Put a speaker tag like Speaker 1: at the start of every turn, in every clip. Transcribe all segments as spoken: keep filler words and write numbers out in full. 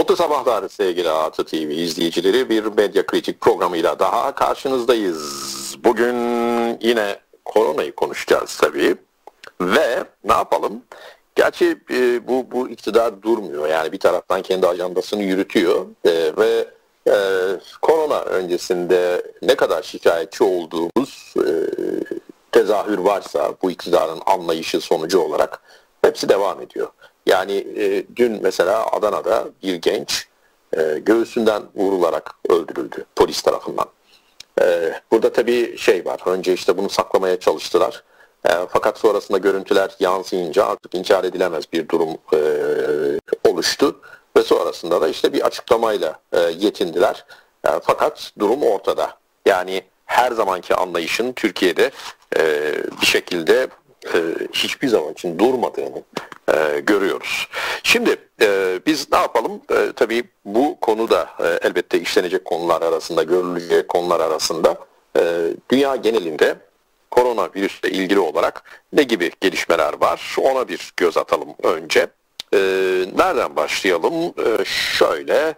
Speaker 1: Mutlu sabahlar sevgili Artı T V izleyicileri. Bir medya kritik programıyla daha karşınızdayız. Bugün yine koronayı konuşacağız tabii. Ve ne yapalım? Gerçi e, bu, bu iktidar durmuyor. Yani bir taraftan kendi ajandasını yürütüyor. E, ve e, korona öncesinde ne kadar şikayetçi olduğumuz e, tezahür varsa bu iktidarın anlayışı sonucu olarak hepsi devam ediyor. Yani e, dün mesela Adana'da bir genç e, göğsünden vurularak öldürüldü polis tarafından. E, burada tabii şey var, önce işte bunu saklamaya çalıştılar. E, fakat sonrasında görüntüler yansıyınca artık inkar edilemez bir durum e, oluştu. Ve sonrasında da işte bir açıklamayla e, yetindiler. E, fakat durum ortada. Yani her zamanki anlayışın Türkiye'de e, bir şekilde e, hiçbir zaman için durmadığını e, görüyoruz. Şimdi e, biz ne yapalım? E, tabii bu konuda e, elbette işlenecek konular arasında, görülecek konular arasında e, dünya genelinde koronavirüsle ilgili olarak ne gibi gelişmeler var? Ona bir göz atalım önce. E, nereden başlayalım? E, şöyle...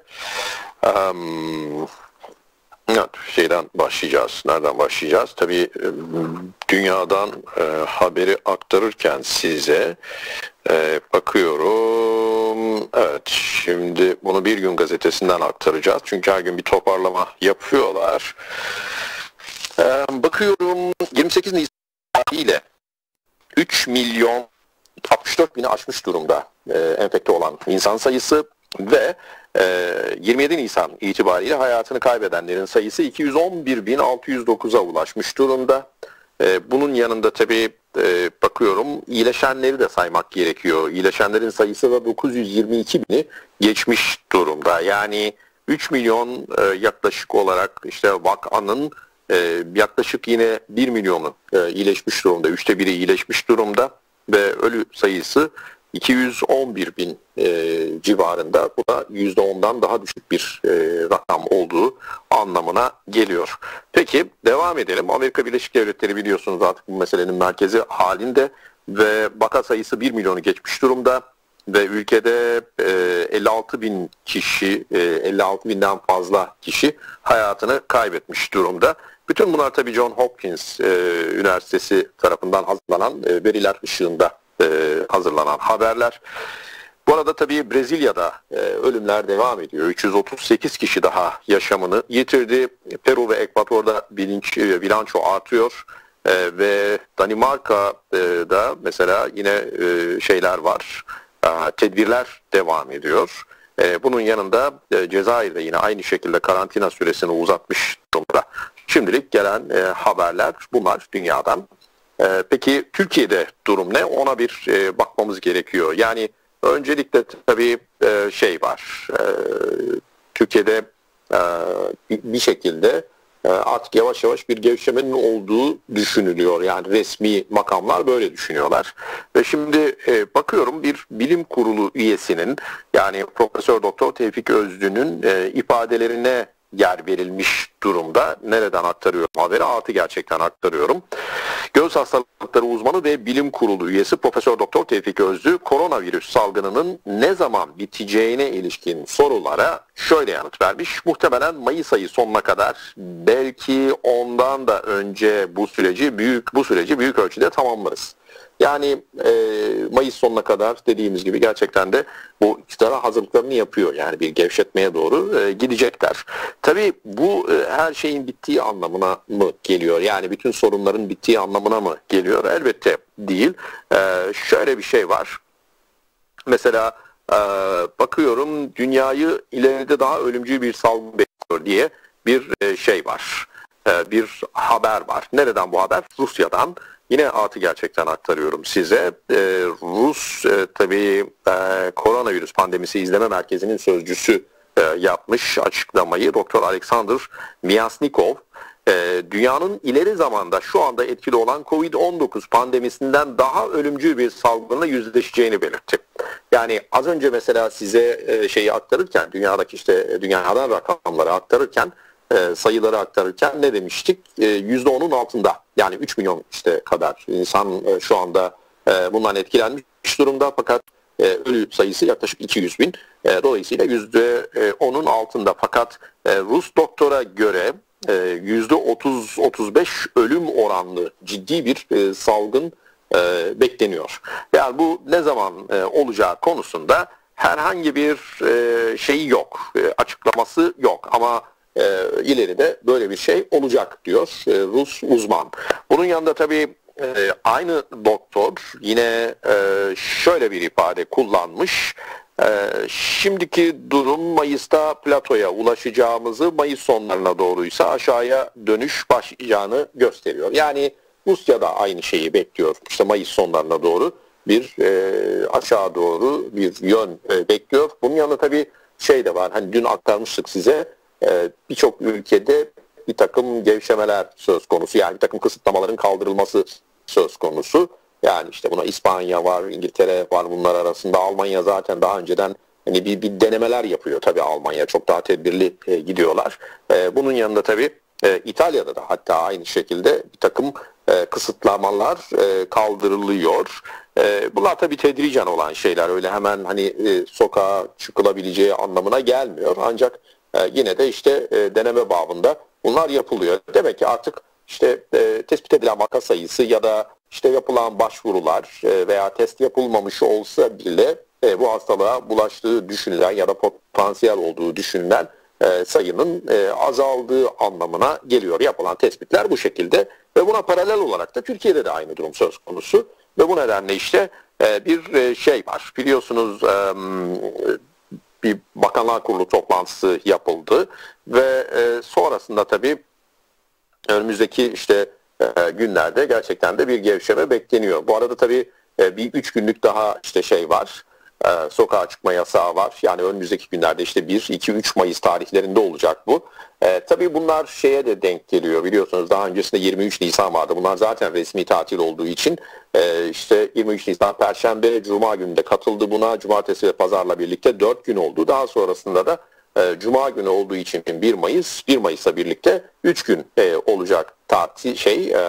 Speaker 1: Um, Evet, şeyden başlayacağız. Nereden başlayacağız? Tabii dünyadan e, haberi aktarırken size e, bakıyorum. Evet, şimdi bunu Bir Gün Gazetesi'nden aktaracağız. Çünkü her gün bir toparlama yapıyorlar. E, bakıyorum yirmi sekiz Nisan ile üç milyon altmış dört bini aşmış durumda e, enfekte olan insan sayısı ve yirmi yedi Nisan itibariyle hayatını kaybedenlerin sayısı iki yüz on bir bin altı yüz dokuza ulaşmış durumda. Bunun yanında tabii bakıyorum iyileşenleri de saymak gerekiyor. İyileşenlerin sayısı da dokuz yüz yirmi iki bini geçmiş durumda. Yani üç milyon yaklaşık olarak işte vakanın yaklaşık yine bir milyonu iyileşmiş durumda. Üçte biri iyileşmiş durumda ve ölü sayısı iki yüz on bir bin e, civarında. Bu da yüzde ondan daha düşük bir e, rakam olduğu anlamına geliyor. Peki devam edelim. Amerika Birleşik Devletleri biliyorsunuz artık bu meselenin merkezi halinde ve vaka sayısı bir milyonu geçmiş durumda ve ülkede e, elli altı bin kişi, e, elli altı binden fazla kişi hayatını kaybetmiş durumda. Bütün bunlar tabii John Hopkins e, Üniversitesi tarafından hazırlanan e, veriler ışığında e, hazırlanan haberler. Bu arada tabii Brezilya'da e, ölümler devam ediyor. üç yüz otuz sekiz kişi daha yaşamını yitirdi. Peru ve Ekvator'da bilinç, e, bilanço artıyor. E, ve Danimarka'da mesela yine e, şeyler var. E, tedbirler devam ediyor. E, bunun yanında e, Cezayir'de yine aynı şekilde karantina süresini uzatmış durumda. Şimdilik gelen e, haberler bunlar dünyadan. E, peki Türkiye'de durum ne? Ona bir e, bakmamız gerekiyor. Yani öncelikle tabii e, şey var. E, Türkiye'de e, bir şekilde e, artık yavaş yavaş bir gevşemenin olduğu düşünülüyor. Yani resmi makamlar böyle düşünüyorlar. Ve şimdi e, bakıyorum bir bilim kurulu üyesinin yani Profesör Doktor Tevfik Özlü'nün e, ifadelerine yer verilmiş durumda. Nereden aktarıyorum haberi? Artı gerçekten aktarıyorum. Göğüs hastalıkları uzmanı ve bilim kurulu üyesi Profesör Doktor Tevfik Özlü, koronavirüs salgınının ne zaman biteceğine ilişkin sorulara şöyle yanıt vermiş. Muhtemelen Mayıs ayı sonuna kadar, belki ondan da önce bu süreci büyük bu süreci büyük ölçüde tamamlarız. Yani e, Mayıs sonuna kadar dediğimiz gibi gerçekten de bu iktidara hazırlıklarını yapıyor. Yani bir gevşetmeye doğru e, gidecekler. Tabii bu e, her şeyin bittiği anlamına mı geliyor? Yani bütün sorunların bittiği anlamına mı geliyor? Elbette değil. E, şöyle bir şey var. Mesela e, bakıyorum dünyayı ileride daha ölümcül bir salgın bekliyor diye bir e, şey var. E, bir haber var. Nereden bu haber? Rusya'dan. Yine artı gerçekten aktarıyorum size. Ee, Rus e, tabii e, koronavirüs pandemisi izleme merkezinin sözcüsü e, yapmış açıklamayı. Doktor Alexander Myasnikov e, dünyanın ileri zamanda şu anda etkili olan kovid on dokuz pandemisinden daha ölümcül bir salgınla yüzleşeceğini belirtti. Yani az önce mesela size e, şeyi aktarırken dünyadaki işte dünyadan rakamları aktarırken E, sayıları aktarırken ne demiştik? E, yüzde onun altında, yani üç milyon işte kadar insan e, şu anda e, bundan etkilenmiş durumda, fakat e, ölü sayısı yaklaşık iki yüz bin. E, dolayısıyla yüzde onun altında. Fakat e, Rus doktora göre e, yüzde otuz otuz beş ölüm oranlı ciddi bir e, salgın e, bekleniyor. Yani bu ne zaman e, olacağı konusunda herhangi bir e, şeyi yok, e, açıklaması yok ama e, ileride böyle bir şey olacak diyor e, Rus uzman. Bunun yanında tabii e, aynı doktor yine e, şöyle bir ifade kullanmış. E, şimdiki durum Mayıs'ta platoya ulaşacağımızı, Mayıs sonlarına doğruysa aşağıya dönüş başlayacağını gösteriyor. Yani Rusya da aynı şeyi bekliyor. İşte Mayıs sonlarına doğru bir e, aşağı doğru bir yön e, bekliyor. Bunun yanında tabii şey de var. Hani dün aktarmıştık size. E, Birçok ülkede bir takım gevşemeler söz konusu. Yani bir takım kısıtlamaların kaldırılması söz konusu. Yani işte buna İspanya var, İngiltere var bunlar arasında. Almanya zaten daha önceden hani bir, bir denemeler yapıyor. Tabii Almanya çok daha tedbirli e, gidiyorlar. E, bunun yanında tabii e, İtalya'da da hatta aynı şekilde bir takım e, kısıtlamalar e, kaldırılıyor. E, bunlar tabii tedricen olan şeyler. Öyle hemen hani e, sokağa çıkılabileceği anlamına gelmiyor. Ancak e, yine de işte e, deneme babında bunlar yapılıyor. Demek ki artık işte e, tespit edilen vaka sayısı ya da işte yapılan başvurular e, veya test yapılmamış olsa bile e, bu hastalığa bulaştığı düşünülen ya da potansiyel olduğu düşünülen e, sayının e, azaldığı anlamına geliyor. Yapılan tespitler bu şekilde ve buna paralel olarak da Türkiye'de de aynı durum söz konusu ve bu nedenle işte e, bir e, şey var. Biliyorsunuz e, bir Bakanlar Kurulu toplantısı yapıldı ve e, sonrasında tabii önümüzdeki işte e, günlerde gerçekten de bir gevşeme bekleniyor. Bu arada tabii e, bir üç günlük daha işte şey var. E, sokağa çıkma yasağı var. Yani önümüzdeki günlerde işte bir, iki, üç Mayıs tarihlerinde olacak bu. E, tabii bunlar şeye de denk geliyor. Biliyorsunuz daha öncesinde yirmi üç Nisan vardı. Bunlar zaten resmi tatil olduğu için e, işte yirmi üç Nisan Perşembe, Cuma günü de katıldı buna. Cumartesi ve Pazarla birlikte dört gün oldu. Daha sonrasında da Cuma günü olduğu için bir Mayıs, bir Mayıs'la birlikte üç gün e, olacak tatil şey e,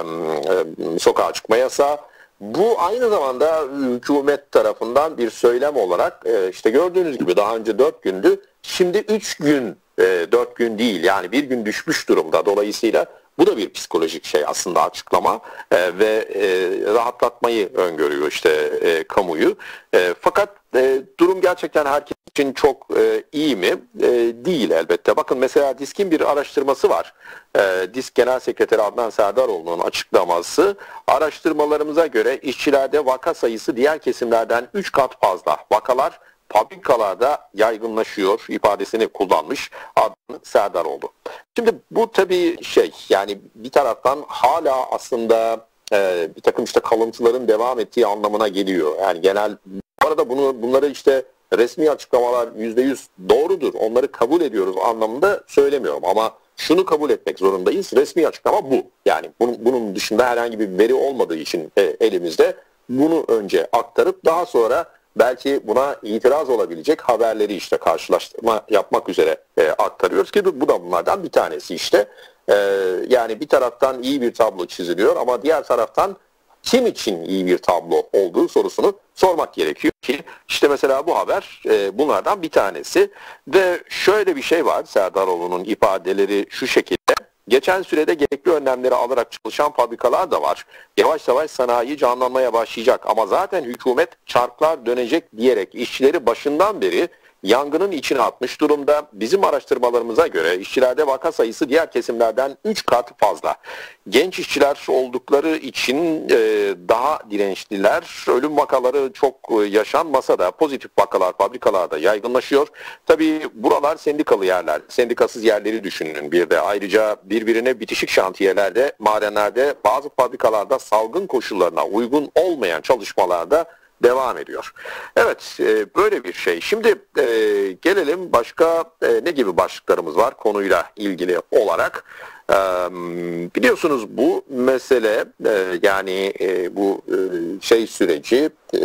Speaker 1: e, sokağa çıkma yasağı. Bu aynı zamanda hükümet tarafından bir söylem olarak e, işte gördüğünüz gibi daha önce dört gündü. Şimdi üç gün, e, dört gün değil yani bir gün düşmüş durumda. Dolayısıyla bu da bir psikolojik şey aslında açıklama e, ve e, rahatlatmayı öngörüyor işte e, kamuyu. E, fakat e, durum gerçekten herkes için çok e, iyi mi? E, değil elbette. Bakın mesela DİSK'in bir araştırması var. E, DİSK Genel Sekreteri Adnan Serdaroğlu'nun açıklaması. Araştırmalarımıza göre işçilerde vaka sayısı diğer kesimlerden üç kat fazla. Vakalar fabrikalarda yaygınlaşıyor ifadesini kullanmış Adnan Serdaroğlu. Şimdi bu tabii şey yani bir taraftan hala aslında e, bir takım işte kalıntıların devam ettiği anlamına geliyor. Yani genel bu arada bunu bunları işte resmi açıklamalar yüzde yüz doğrudur. Onları kabul ediyoruz anlamında söylemiyorum ama şunu kabul etmek zorundayız. Resmi açıklama bu. Yani bunun, bunun dışında herhangi bir veri olmadığı için e, elimizde bunu önce aktarıp daha sonra belki buna itiraz olabilecek haberleri işte karşılaştırma yapmak üzere e, aktarıyoruz ki bu da bunlardan bir tanesi işte. E, yani bir taraftan iyi bir tablo çiziliyor ama diğer taraftan kim için iyi bir tablo olduğu sorusunu sormak gerekiyor ki işte mesela bu haber e, bunlardan bir tanesi ve şöyle bir şey var. Serdaroğlu'nun ifadeleri şu şekilde. Geçen sürede gerekli önlemleri alarak çalışan fabrikalar da var. Yavaş yavaş sanayi canlanmaya başlayacak ama zaten hükümet çarklar dönecek diyerek işçileri başından beri yangının içine atmış durumda. Bizim araştırmalarımıza göre işçilerde vaka sayısı diğer kesimlerden üç kat fazla. Genç işçiler oldukları için e, daha dirençliler. Ölüm vakaları çok yaşanmasa da pozitif vakalar fabrikalarda yaygınlaşıyor. Tabii buralar sendikalı yerler. Sendikasız yerleri düşünün bir de. Ayrıca birbirine bitişik şantiyelerde, madenlerde, bazı fabrikalarda salgın koşullarına uygun olmayan çalışmalarda devam ediyor. Evet, e, böyle bir şey. Şimdi e, gelelim başka e, ne gibi başlıklarımız var konuyla ilgili olarak. E, biliyorsunuz bu mesele e, yani e, bu e, şey süreci, e,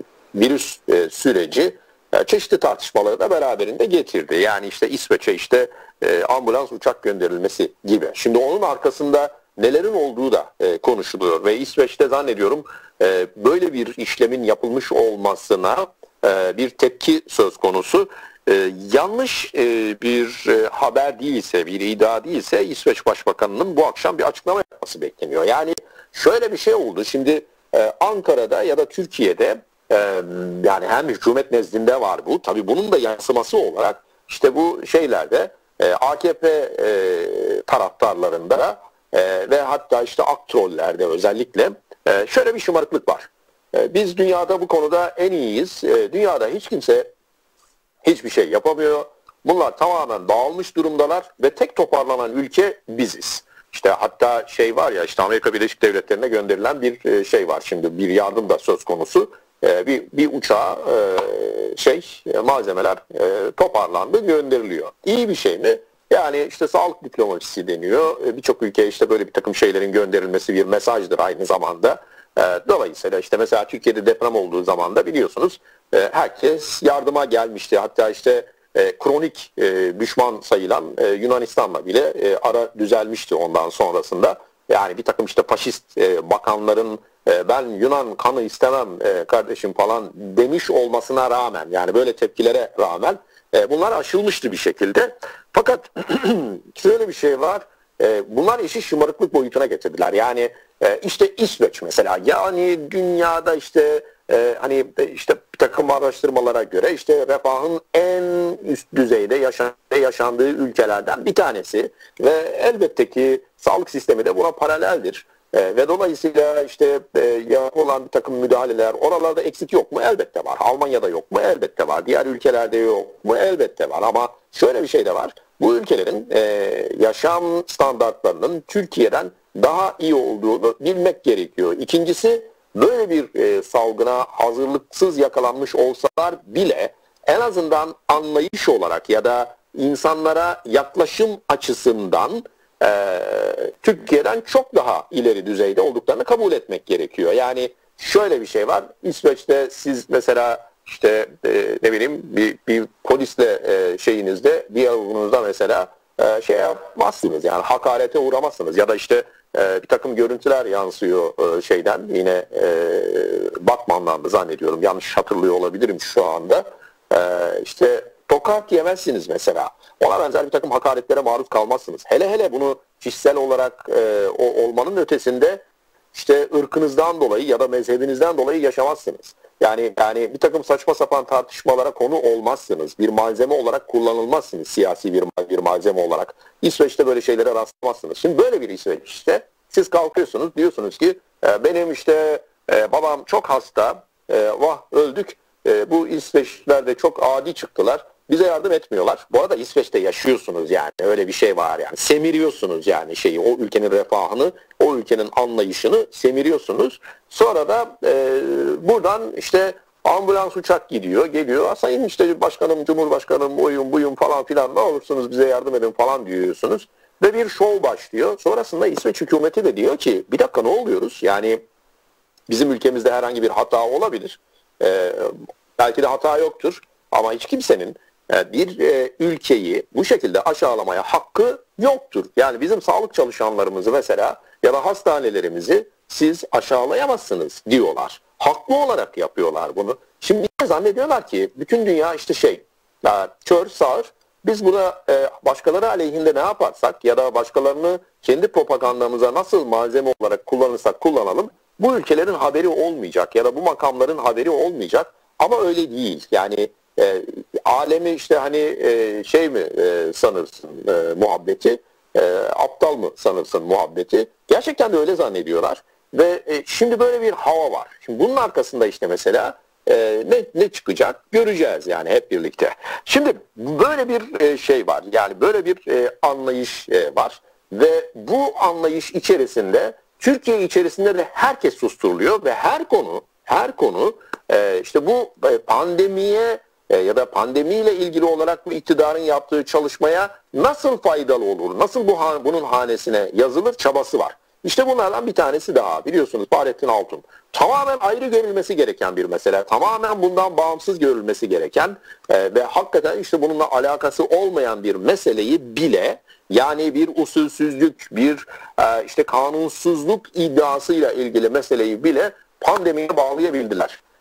Speaker 1: virüs e, süreci e, çeşitli tartışmaları da beraberinde getirdi. Yani işte İsveç'e işte e, ambulans uçak gönderilmesi gibi. Şimdi onun arkasında nelerin olduğu da e, konuşuluyor ve İsveç'te zannediyorum e, böyle bir işlemin yapılmış olmasına e, bir tepki söz konusu. E, yanlış e, bir e, haber değilse, bir iddia değilse İsveç Başbakanı'nın bu akşam bir açıklama yapması bekleniyor. Yani şöyle bir şey oldu. Şimdi e, Ankara'da ya da Türkiye'de e, yani hem hükümet nezdinde var bu. Tabii bunun da yansıması olarak işte bu şeylerde e, A K P e, taraftarlarında e, ve hatta işte aktrollerde özellikle e, şöyle bir şımarıklık var. E, biz dünyada bu konuda en iyiyiz. E, dünyada hiç kimse hiçbir şey yapamıyor. Bunlar tamamen dağılmış durumdalar ve tek toparlanan ülke biziz. İşte hatta şey var ya, işte Amerika Birleşik Devletleri'ne gönderilen bir şey var. Şimdi bir yardım da söz konusu. Bir, bir uçağa şey malzemeler toparlandı, gönderiliyor. İyi bir şey mi? Yani işte sağlık diplomasisi deniyor. Birçok ülkeye işte böyle bir takım şeylerin gönderilmesi bir mesajdır aynı zamanda. Dolayısıyla işte mesela Türkiye'de deprem olduğu zaman da biliyorsunuz herkes yardıma gelmişti. Hatta işte e, kronik e, düşman sayılan e, Yunanistan'la bile e, ara düzelmişti ondan sonrasında. Yani bir takım işte faşist e, bakanların e, ben Yunan kanı istemem e, kardeşim falan demiş olmasına rağmen, yani böyle tepkilere rağmen e, bunlar aşılmıştı bir şekilde. Fakat şöyle bir şey var. E, bunlar işi şımarıklık boyutuna getirdiler. Yani e, işte İsveç mesela, yani dünyada işte Ee, hani işte bir takım araştırmalara göre işte refahın en üst düzeyde yaşandığı, yaşandığı ülkelerden bir tanesi ve elbette ki sağlık sistemi de buna paraleldir. Ee, ve dolayısıyla işte e, yapılan bir takım müdahaleler, oralarda eksik yok mu? Elbette var. Almanya'da yok mu? Elbette var. Diğer ülkelerde yok mu? Elbette var. Ama şöyle bir şey de var. Bu ülkelerin e, yaşam standartlarının Türkiye'den daha iyi olduğunu bilmek gerekiyor. İkincisi, böyle bir e, salgına hazırlıksız yakalanmış olsalar bile en azından anlayış olarak ya da insanlara yaklaşım açısından e, Türkiye'den çok daha ileri düzeyde olduklarını kabul etmek gerekiyor. Yani şöyle bir şey var. İsveç'te siz mesela işte e, ne bileyim bir, bir polisle e, şeyinizde, diyalogunuzda mesela e, şey yapmazsınız, yani hakarete uğramazsınız ya da işte Ee, bir takım görüntüler yansıyor e, şeyden, yine e, Batman'dan da zannediyorum, yanlış hatırlıyor olabilirim şu anda. E, işte tokat yemezsiniz mesela. Ona benzer bir takım hakaretlere maruz kalmazsınız. Hele hele bunu kişisel olarak e, o olmanın ötesinde işte ırkınızdan dolayı ya da mezhebinizden dolayı yaşamazsınız. Yani yani bir takım saçma sapan tartışmalara konu olmazsınız. Bir malzeme olarak kullanılmazsınız, siyasi bir, bir malzeme olarak. İsveç'te böyle şeylere rastlamazsınız. Şimdi böyle bir İsveç'te siz kalkıyorsunuz, diyorsunuz ki e, benim işte e, babam çok hasta, e, vah öldük, e, bu İsveçliler de çok adi çıktılar, bize yardım etmiyorlar. Bu arada İsveç'te yaşıyorsunuz, yani öyle bir şey var, yani semiriyorsunuz yani şeyi, o ülkenin refahını, o ülkenin anlayışını semiriyorsunuz. Sonra da e, buradan işte ambulans uçak gidiyor, geliyor. Sayın işte başkanım, cumhurbaşkanım, oyun buyum falan filan, ne olursunuz bize yardım edin falan diyorsunuz. Ve bir şov başlıyor. Sonrasında İsveç hükümeti de diyor ki bir dakika, ne oluyoruz? Yani bizim ülkemizde herhangi bir hata olabilir. Ee, belki de hata yoktur. Ama hiç kimsenin bir ülkeyi bu şekilde aşağılamaya hakkı yoktur. Yani bizim sağlık çalışanlarımızı mesela ya da hastanelerimizi siz aşağılayamazsınız diyorlar. Haklı olarak yapıyorlar bunu. Şimdi zannediyorlar ki bütün dünya işte şey, kör sağır. Biz buna başkaları aleyhinde ne yaparsak ya da başkalarını kendi propagandamıza nasıl malzeme olarak kullanırsak kullanalım, bu ülkelerin haberi olmayacak ya da bu makamların haberi olmayacak. Ama öyle değil. Yani e, alemi işte hani e, şey mi e, sanırsın e, muhabbeti, e, aptal mı sanırsın muhabbeti. Gerçekten de öyle zannediyorlar. Ve e, şimdi böyle bir hava var. Şimdi bunun arkasında işte mesela e, ne, ne çıkacak göreceğiz yani hep birlikte. Şimdi böyle bir e, şey var. Yani böyle bir e, anlayış e, var. Ve bu anlayış içerisinde Türkiye içerisinde de herkes susturuluyor ve her konu her konu e, işte bu e, pandemiye e, ya da pandemiyle ilgili olarak bu iktidarın yaptığı çalışmaya nasıl faydalı olur, nasıl bu bunun hanesine yazılır çabası var. İşte bunlardan bir tanesi daha, biliyorsunuz, Fahrettin Altun. Tamamen ayrı görülmesi gereken bir mesele, tamamen bundan bağımsız görülmesi gereken e, ve hakikaten işte bununla alakası olmayan bir meseleyi bile, yani bir usulsüzlük, bir e, işte kanunsuzluk iddiasıyla ilgili meseleyi bile pandemiye bağlayabildiler.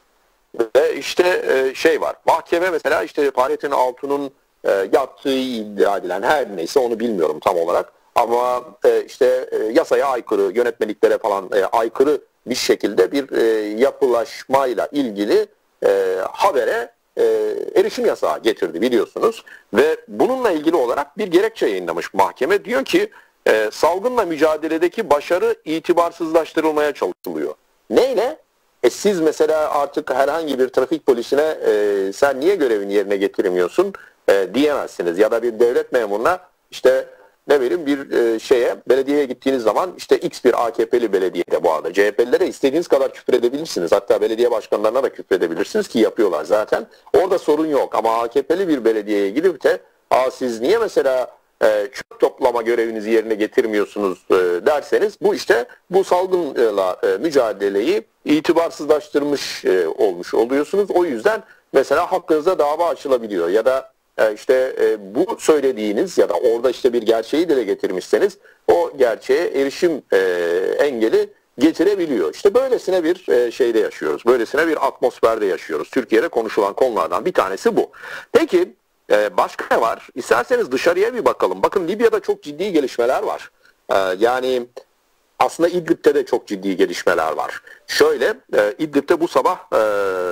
Speaker 1: Ve işte e, şey var. Mahkeme mesela işte Fahrettin Altun'un e, yaptığı iddia edilen her neyse onu bilmiyorum tam olarak. Ama e, işte e, yasaya aykırı, yönetmeliklere falan e, aykırı bir şekilde bir e, yapılaşmayla ilgili e, habere e, erişim yasağı getirdi biliyorsunuz. Ve bununla ilgili olarak bir gerekçe yayınlamış mahkeme. Diyor ki e, salgınla mücadeledeki başarı itibarsızlaştırılmaya çalışılıyor. Neyle? E siz mesela artık herhangi bir trafik polisine e, sen niye görevini yerine getirmiyorsun e, diyemezsiniz. Ya da bir devlet memuruna işte ne bileyim bir e, şeye belediyeye gittiğiniz zaman işte X bir A K P'li belediyede bu arada C H P'lilere istediğiniz kadar küfür edebilirsiniz. Hatta belediye başkanlarına da küfür edebilirsiniz ki yapıyorlar zaten. Orada sorun yok ama A K P'li bir belediyeye gidip de Aa, siz niye mesela e, çöp toplama görevinizi yerine getirmiyorsunuz e, derseniz bu işte bu salgınla e, mücadeleyi itibarsızlaştırmış e, olmuş oluyorsunuz. O yüzden mesela hakkınıza dava açılabiliyor ya da e, işte e, bu söylediğiniz ya da orada işte bir gerçeği dile getirmişseniz o gerçeğe erişim e, engeli getirebiliyor. İşte böylesine bir e, şeyde yaşıyoruz. Böylesine bir atmosferde yaşıyoruz. Türkiye'de konuşulan konulardan bir tanesi bu. Peki e, başka ne var? İsterseniz dışarıya bir bakalım. Bakın Libya'da çok ciddi gelişmeler var. E, yani aslında İdlib'de de çok ciddi gelişmeler var. Şöyle, e, İdlib'de bu sabah e,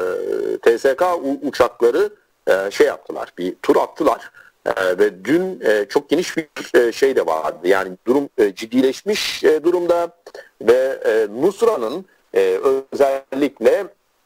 Speaker 1: T S K uçakları e, şey yaptılar, bir tur attılar. E, ve dün e, çok geniş bir e, şey de vardı. Yani durum e, ciddileşmiş e, durumda ve e, Nusra'nın e, özellikle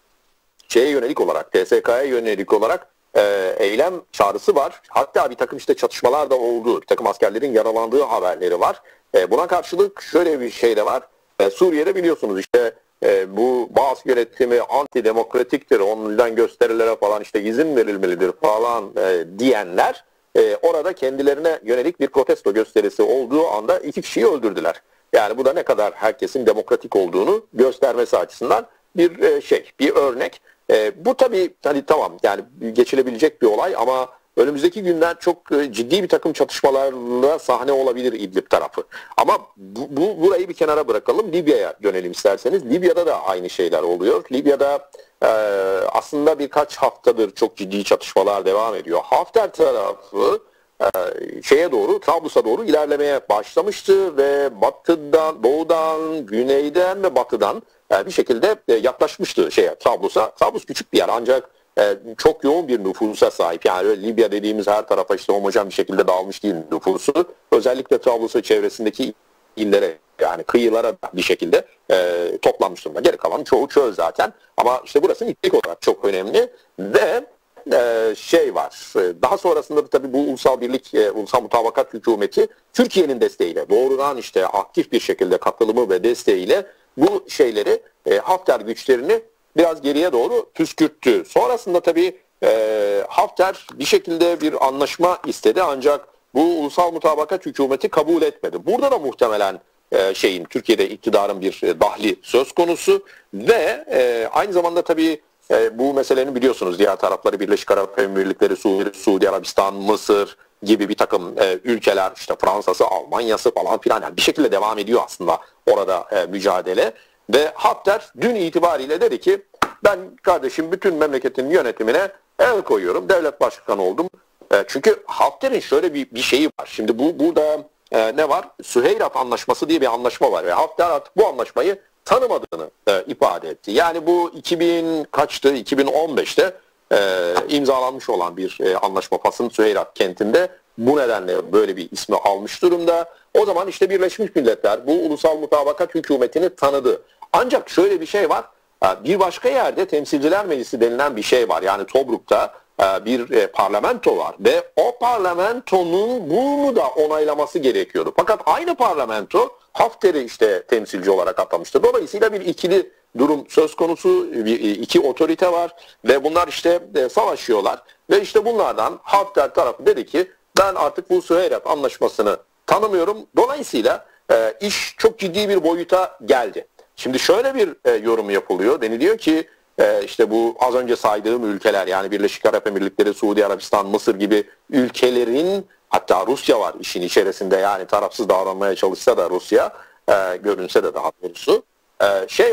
Speaker 1: şeye yönelik olarak, T S K'ya yönelik olarak e, eylem çağrısı var. Hatta bir takım işte çatışmalar da oldu. Bir takım askerlerin yaralandığı haberleri var. E, buna karşılık şöyle bir şey de var. E, Suriye'de biliyorsunuz işte e, bu Baas yönetimi antidemokratiktir, ondan gösterilere falan işte izin verilmelidir falan e, diyenler e, orada kendilerine yönelik bir protesto gösterisi olduğu anda iki kişiyi öldürdüler. Yani bu da ne kadar herkesin demokratik olduğunu göstermesi açısından bir e, şey, bir örnek. E, bu tabii hani tamam yani geçilebilecek bir olay ama önümüzdeki günler çok e, ciddi bir takım çatışmalarla sahne olabilir İdlib tarafı. Ama bu, bu burayı bir kenara bırakalım. Libya'ya dönelim isterseniz. Libya'da da aynı şeyler oluyor. Libya'da e, aslında birkaç haftadır çok ciddi çatışmalar devam ediyor. Hafter tarafı e, şeye doğru, Trablus'a doğru ilerlemeye başlamıştı ve batıdan, doğudan, güneyden ve batıdan bir şekilde yaklaşmıştı şeye, Trablus'a. Trablus küçük bir yer ancak çok yoğun bir nüfusa sahip. Yani öyle Libya dediğimiz her tarafa işte homojen bir şekilde dağılmış değil nüfusu. Özellikle Trablus'un çevresindeki illere yani kıyılara bir şekilde e, toplanmış durumda. Geri kalan çoğu çöl zaten. Ama işte burası nitelik olarak çok önemli ve e, şey var. Daha sonrasında da tabii bu ulusal birlik, e, ulusal mutabakat hükümeti Türkiye'nin desteğiyle doğrudan işte aktif bir şekilde katılımı ve desteğiyle bu şeyleri e, Hafter güçlerini biraz geriye doğru püskürttü. Sonrasında tabii e, Hafter bir şekilde bir anlaşma istedi ancak bu ulusal mutabakat hükümeti kabul etmedi. Burada da muhtemelen e, şeyin Türkiye'de iktidarın bir e, dahli söz konusu ve e, aynı zamanda tabii e, bu meselenin biliyorsunuz diğer tarafları Birleşik Arap Emirlikleri, Suudi, Suudi Arabistan, Mısır gibi bir takım e, ülkeler işte Fransa'sı, Almanya'sı falan filan yani bir şekilde devam ediyor aslında orada e, mücadele. Ve Hafter dün itibariyle dedi ki ben kardeşim bütün memleketin yönetimine el koyuyorum. Devlet başkanı oldum. E, çünkü Hafter'in şöyle bir, bir şeyi var. Şimdi bu burada e, ne var? Süheyrat Anlaşması diye bir anlaşma var. Ve Hafter artık bu anlaşmayı tanımadığını e, ifade etti. Yani bu iki bin kaçtı? iki bin on beşte e, imzalanmış olan bir e, anlaşma Fas'ın Süheyrat kentinde. Bu nedenle böyle bir ismi almış durumda. O zaman işte Birleşmiş Milletler bu ulusal mutabakat hükümetini tanıdı. Ancak şöyle bir şey var. Bir başka yerde Temsilciler Meclisi denilen bir şey var. Yani Tobruk'ta bir parlamento var ve o parlamentonun bunu da onaylaması gerekiyordu. Fakat aynı parlamento Hafter'i işte temsilci olarak atamıştı. Dolayısıyla bir ikili durum söz konusu, bir, iki otorite var ve bunlar işte savaşıyorlar. Ve işte bunlardan Hafter tarafı dedi ki ben artık bu Süheyrat Anlaşması'nı tanımıyorum. Dolayısıyla e, iş çok ciddi bir boyuta geldi. Şimdi şöyle bir e, yorum yapılıyor. Deniliyor ki e, işte bu az önce saydığım ülkeler yani Birleşik Arap Emirlikleri, Suudi Arabistan, Mısır gibi ülkelerin hatta Rusya var işin içerisinde yani tarafsız davranmaya çalışsa da Rusya e, görünse de daha doğrusu e, şey var.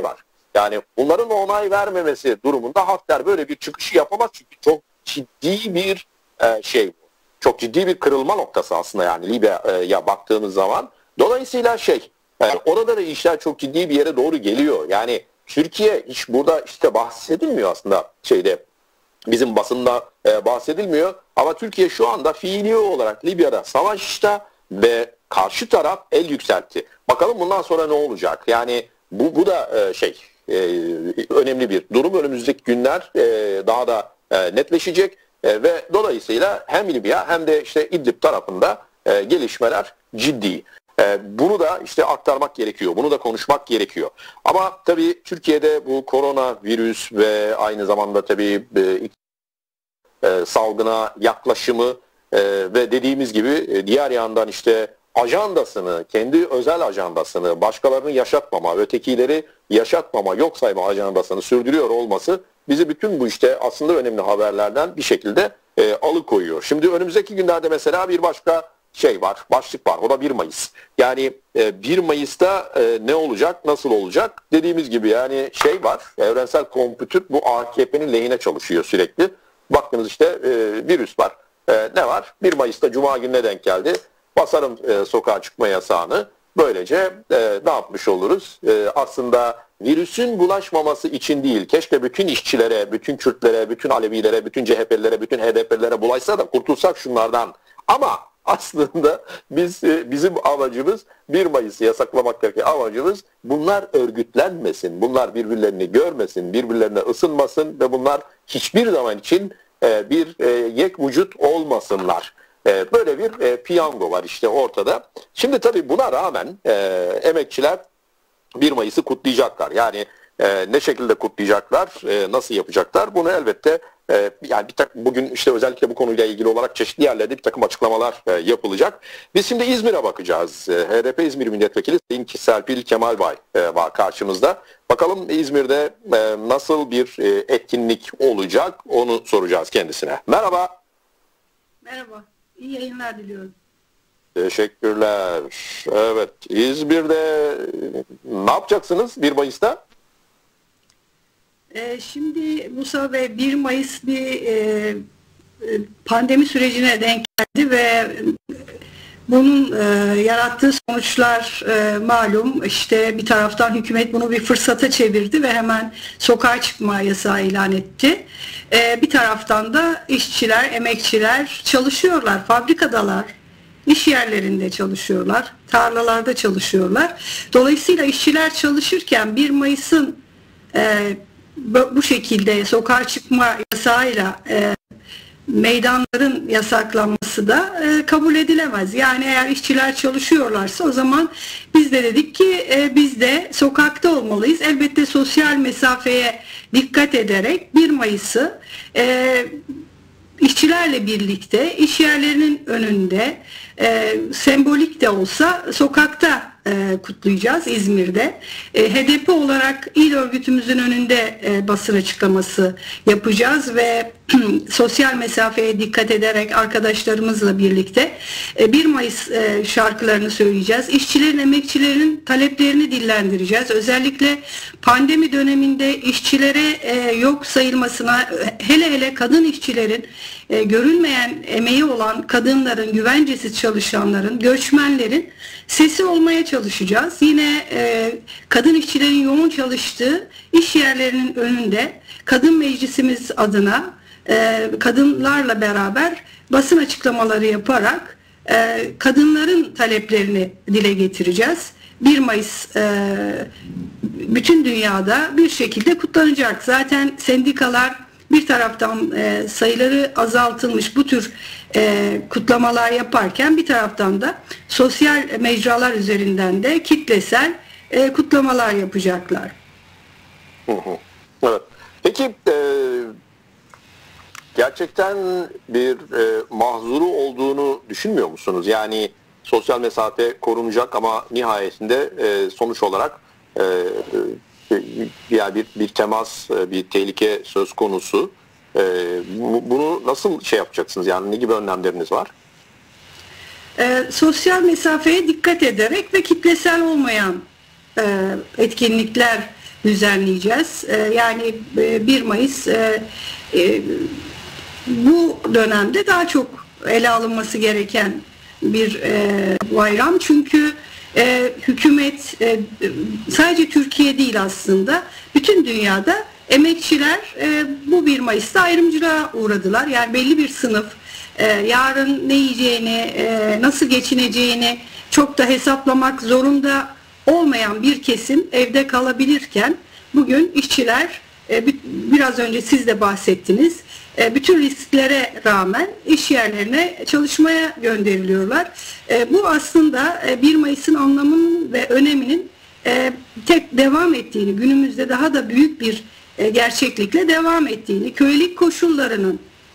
Speaker 1: Yani bunların onay vermemesi durumunda Hafter böyle bir çıkışı yapamaz çünkü çok ciddi bir e, şey bu. Çok ciddi bir kırılma noktası aslında yani Libya'ya baktığımız zaman. Dolayısıyla şey yani orada da işler çok ciddi bir yere doğru geliyor. Yani Türkiye hiç burada işte bahsedilmiyor aslında şeyde bizim basında e, bahsedilmiyor ama Türkiye şu anda fiili olarak Libya'da savaşta ve karşı taraf el yükseltti. Bakalım bundan sonra ne olacak? Yani bu bu da e, şey e, önemli bir durum. Önümüzdeki günler e, daha da e, netleşecek e, ve dolayısıyla hem Libya hem de işte İdlib tarafında e, gelişmeler ciddi. E, bunu da işte aktarmak gerekiyor. Bunu da konuşmak gerekiyor. Ama tabii Türkiye'de bu koronavirüs ve aynı zamanda tabii e, e, salgına yaklaşımı e, ve dediğimiz gibi e, diğer yandan işte ajandasını, kendi özel ajandasını, başkalarını yaşatmama, ötekileri yaşatmama, yok sayma ajandasını sürdürüyor olması bizi bütün bu işte aslında önemli haberlerden bir şekilde e, alıkoyuyor. Şimdi önümüzdeki günlerde mesela bir başka şey var, başlık var. O da bir Mayıs. Yani e, bir Mayıs'ta e, ne olacak, nasıl olacak? Dediğimiz gibi yani şey var, evrensel kompütür bu A K P'nin lehine çalışıyor sürekli. Baktınız işte e, virüs var. E, ne var? bir Mayıs'ta Cuma gününe denk geldi. Basarım e, sokağa çıkma yasağını. Böylece e, ne yapmış oluruz? E, aslında virüsün bulaşmaması için değil. Keşke bütün işçilere, bütün Kürtlere, bütün Alevilere, bütün C H P'lilere, bütün H D P'lilere bulaşsa da kurtulsak şunlardan. Ama aslında biz e, bizim amacımız bir Mayıs'ı yasaklamaktaki amacımız bunlar örgütlenmesin. Bunlar birbirlerini görmesin, birbirlerine ısınmasın ve bunlar hiçbir zaman için e, bir e, yek vücut olmasınlar. E, böyle bir e, piyango var işte ortada. Şimdi tabii buna rağmen e, emekçiler bir Mayıs'ı kutlayacaklar. Yani e, ne şekilde kutlayacaklar, e, nasıl yapacaklar bunu elbette e, yani bir takım bugün işte özellikle bu konuyla ilgili olarak çeşitli yerlerde bir takım açıklamalar e, yapılacak. Biz şimdi İzmir'e bakacağız. E, H D P İzmir Milletvekili Sayın Serpil Kemalbay e, var karşımızda. Bakalım İzmir'de e, nasıl bir e, etkinlik olacak onu soracağız kendisine. Merhaba.
Speaker 2: Merhaba. İyi yayınlar diliyorum.
Speaker 1: Teşekkürler. Evet, İzmir'de ne yapacaksınız bir Mayıs'ta?
Speaker 2: Ee, şimdi Musa Bey bir Mayıs bir e, pandemi sürecine denk geldi ve bunun e, yarattığı sonuçlar e, malum. İşte bir taraftan hükümet bunu bir fırsata çevirdi ve hemen sokağa çıkma yasağı ilan etti. E, bir taraftan da işçiler, emekçiler çalışıyorlar, fabrikadalar. İş yerlerinde çalışıyorlar, tarlalarda çalışıyorlar. Dolayısıyla işçiler çalışırken bir Mayıs'ın e, bu şekilde sokağa çıkma yasağıyla e, meydanların yasaklanması da e, kabul edilemez. Yani eğer işçiler çalışıyorlarsa o zaman biz de dedik ki e, biz de sokakta olmalıyız. Elbette sosyal mesafeye dikkat ederek bir Mayıs'ı e, işçilerle birlikte iş yerlerinin önünde e, sembolik de olsa sokakta e, kutlayacağız İzmir'de. E, H D P olarak il örgütümüzün önünde e, basın açıklaması yapacağız ve sosyal mesafeye dikkat ederek arkadaşlarımızla birlikte e, bir Mayıs e, şarkılarını söyleyeceğiz. İşçilerin, emekçilerin taleplerini dillendireceğiz. Özellikle pandemi döneminde işçilere e, yok sayılmasına, hele hele kadın işçilerin, e, görülmeyen emeği olan kadınların, güvencesiz çalışanların, göçmenlerin sesi olmaya çalışacağız. Yine e, kadın işçilerin yoğun çalıştığı iş yerlerinin önünde kadın meclisimiz adına e, kadınlarla beraber basın açıklamaları yaparak e, kadınların taleplerini dile getireceğiz. bir Mayıs e, bütün dünyada bir şekilde kutlanacak. Zaten sendikalar bir taraftan e, sayıları azaltılmış bu tür e, kutlamalar yaparken bir taraftan da sosyal mecralar üzerinden de kitlesel e, kutlamalar yapacaklar.
Speaker 1: Hı hı. Evet. Peki e, gerçekten bir e, mahzuru olduğunu düşünmüyor musunuz? Yani sosyal mesafe korunacak ama nihayetinde e, sonuç olarak e, e, yani bir, bir temas, bir tehlike söz konusu. E, bu, bunu nasıl şey yapacaksınız? Yani ne gibi önlemleriniz var?
Speaker 2: E, sosyal mesafeye dikkat ederek ve kitlesel olmayan e, etkinlikler düzenleyeceğiz. Yani bir Mayıs bu dönemde daha çok ele alınması gereken bir bayram. Çünkü hükümet sadece Türkiye değil aslında, bütün dünyada emekçiler bu bir Mayıs'ta ayrımcılığa uğradılar. Yani belli bir sınıf yarın ne yiyeceğini, nasıl geçineceğini çok da hesaplamak zorunda olmayan bir kesim evde kalabilirken bugün işçiler, biraz önce siz de bahsettiniz, bütün risklere rağmen iş yerlerine çalışmaya gönderiliyorlar. Bu aslında bir Mayıs'ın anlamının ve öneminin tek devam ettiğini, günümüzde daha da büyük bir gerçeklikle devam ettiğini, kölelik koşullarının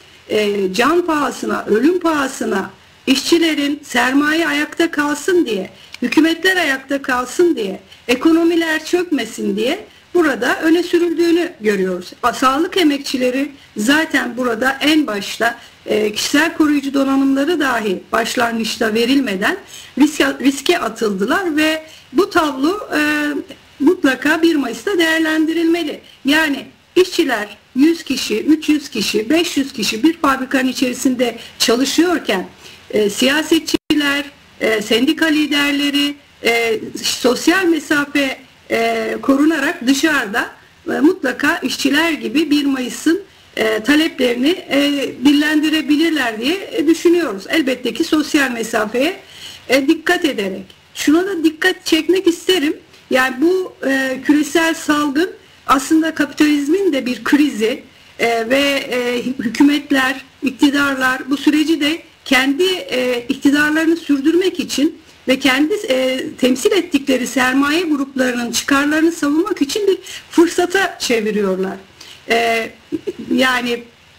Speaker 2: can pahasına, ölüm pahasına, işçilerin sermaye ayakta kalsın diye, hükümetler ayakta kalsın diye, ekonomiler çökmesin diye burada öne sürüldüğünü görüyoruz. Sağlık emekçileri zaten burada en başta kişisel koruyucu donanımları dahi başlangıçta verilmeden riske, riske atıldılar ve bu tablo e, mutlaka bir Mayıs'ta değerlendirilmeli. Yani işçiler yüz kişi, üç yüz kişi, beş yüz kişi bir fabrikanın içerisinde çalışıyorken e, siyasetçiler, e, sendika liderleri, e, sosyal mesafe e, korunarak dışarıda e, mutlaka işçiler gibi bir Mayıs'ın e, taleplerini e, dillendirebilirler diye e, düşünüyoruz. Elbette ki sosyal mesafeye e, dikkat ederek. Şuna da dikkat çekmek isterim. Yani bu e, küresel salgın aslında kapitalizmin de bir krizi e, ve e, hükümetler, iktidarlar bu süreci de kendi e, iktidarlarını sürdürmek için ve kendi e, temsil ettikleri sermaye gruplarının çıkarlarını savunmak için bir fırsata çeviriyorlar. E, yani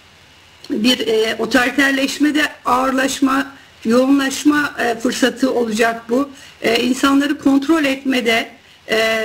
Speaker 2: bir e, otoriterleşmede ağırlaşma, yoğunlaşma e, fırsatı olacak bu. E, insanları kontrol etmede, e,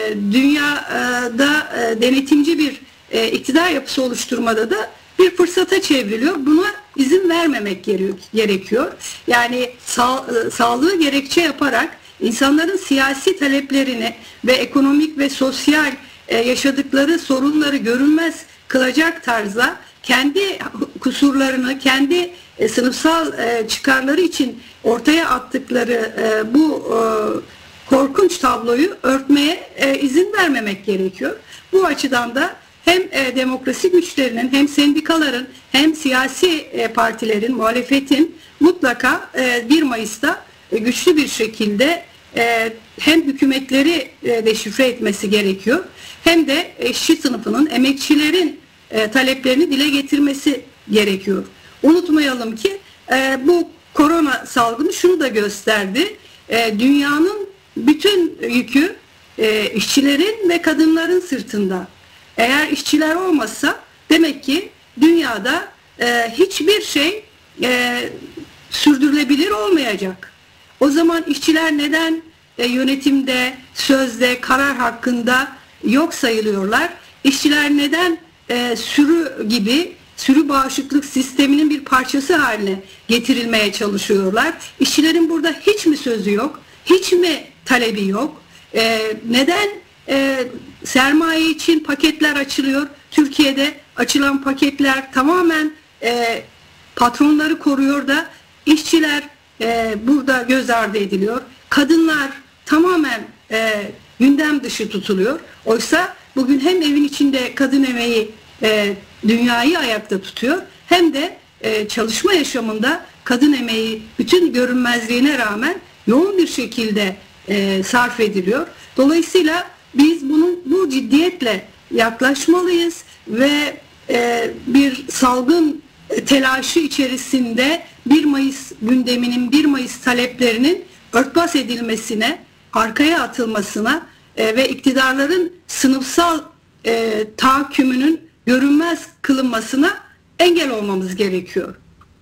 Speaker 2: dünyada e, denetimci bir e, iktidar yapısı oluşturmada da bir fırsata çevriliyor. Buna izin vermemek gerekiyor. Yani sağ, sağlığı gerekçe yaparak insanların siyasi taleplerini ve ekonomik ve sosyal e, yaşadıkları sorunları görünmez kılacak tarzda kendi kusurlarını, kendi e, sınıfsal e, çıkarları için ortaya attıkları e, bu e, korkunç tabloyu örtmeye e, izin vermemek gerekiyor. Bu açıdan da hem e, demokrasi güçlerinin, hem sendikaların, hem siyasi e, partilerin, muhalefetin mutlaka e, bir Mayıs'ta e, güçlü bir şekilde e, hem hükümetleri e, deşifre etmesi gerekiyor, hem de işçi sınıfının, emekçilerin e, taleplerini dile getirmesi gerekiyor. Unutmayalım ki e, bu korona salgını şunu da gösterdi. E, dünyanın bütün yükü e, işçilerin ve kadınların sırtında. Eğer işçiler olmasa demek ki dünyada e, hiçbir şey e, sürdürülebilir olmayacak. O zaman işçiler neden e, yönetimde, sözde, karar hakkında yok sayılıyorlar? İşçiler neden e, sürü gibi, sürü bağışıklık sisteminin bir parçası haline getirilmeye çalışıyorlar? İşçilerin burada hiç mi sözü yok? Hiç mi talebi yok? E, neden e, sermaye için paketler açılıyor? Türkiye'de açılan paketler tamamen e, patronları koruyor da işçiler e, burada göz ardı ediliyor. Kadınlar tamamen e, gündem dışı tutuluyor. Oysa bugün hem evin içinde kadın emeği e, dünyayı ayakta tutuyor, hem de e, çalışma yaşamında kadın emeği bütün görünmezliğine rağmen yoğun bir şekilde e, sarf ediliyor. Dolayısıyla biz bunun bu ciddiyetle yaklaşmalıyız ve e, bir salgın telaşı içerisinde bir Mayıs gündeminin, bir Mayıs taleplerinin örtbas edilmesine, arkaya atılmasına e, ve iktidarların sınıfsal e, tahakkümünün görünmez kılınmasına engel olmamız gerekiyor.